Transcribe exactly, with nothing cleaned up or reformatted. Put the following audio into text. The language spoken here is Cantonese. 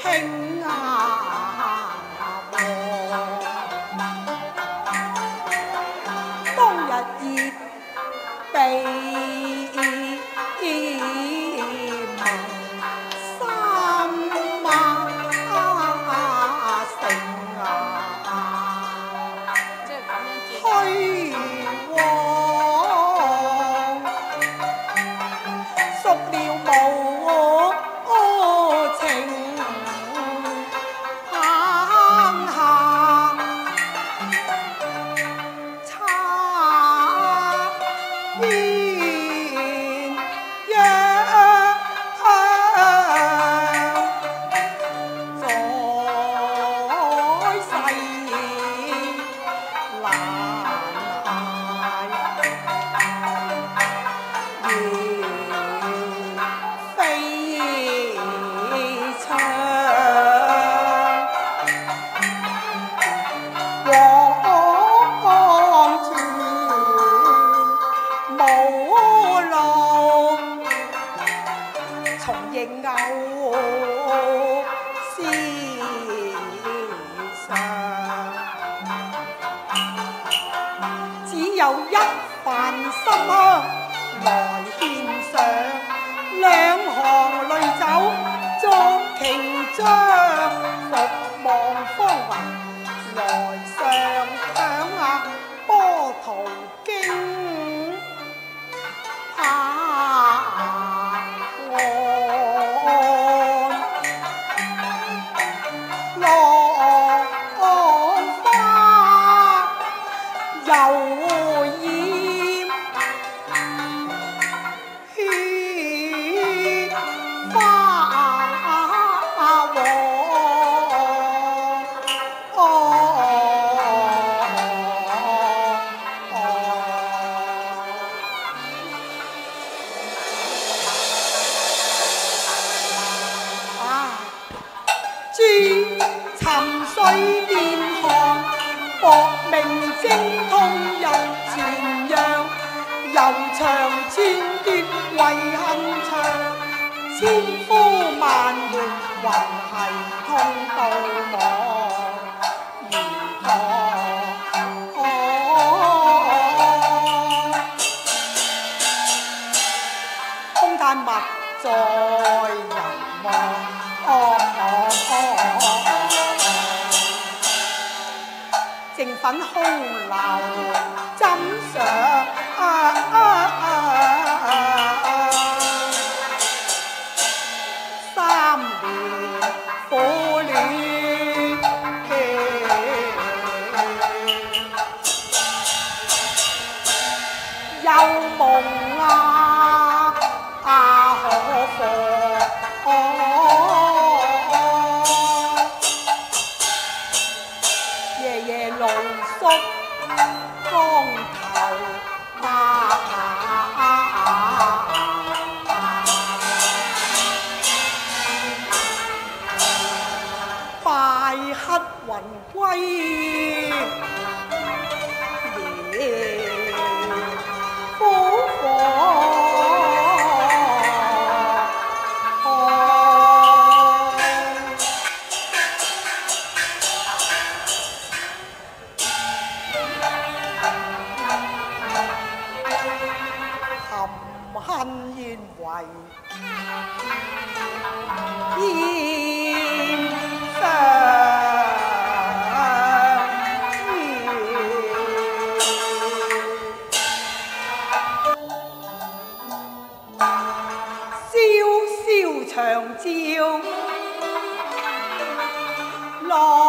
卿啊王，當日熱被問三馬城啊，虛妄熟了無情行行差言若在世難捱，飛翔黃泉無路，從應偶思上，只有一瓣心香來獻上，兩行淚酒作瓊漿，復望芳雲來上響啊，波濤經拍岸，落花又染血花黃。珠沉水面寒，薄命精通入泉陽，悠長寸斷遺恨長，千呼萬喚魂繫痛到我如tor空，空嘆物在人望。正粉空流怎上三年苦戀，又夢啊可放。夜夜露宿江頭啊，拜黑雲歸，夜苦火。恨怨為煙上燒燒長照。